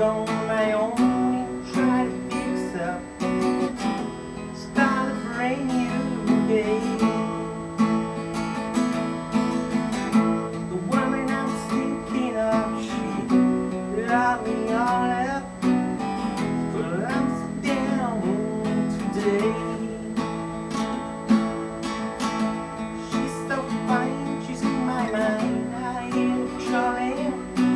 on my own, try to fix up, start a brand new day. The woman I'm thinking of, she loved me all up, but I'm so down today. She's so fine, she's in my mind, I ain't calling.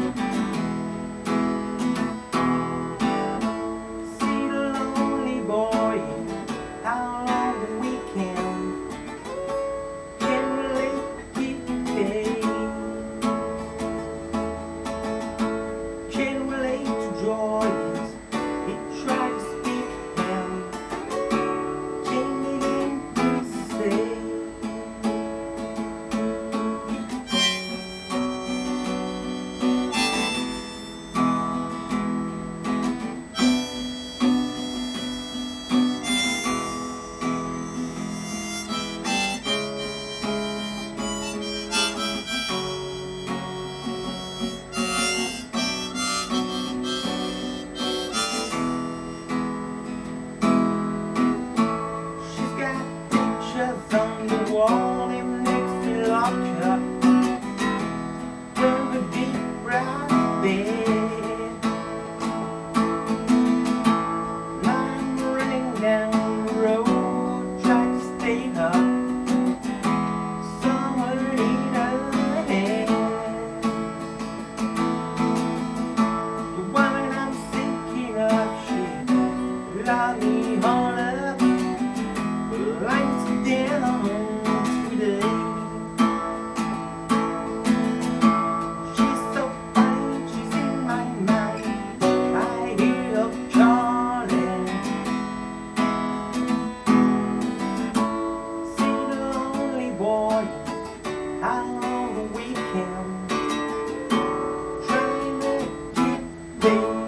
On the wall in next to locker, from the deep brown bed, I'm running down the road, trying to stay up somewhere in her head. The woman I'm thinking of, she loved me all up, but I'm down today. She's so fine, she's in my mind, I hear her calling. See the lonely boy out on the weekend, trying to get there.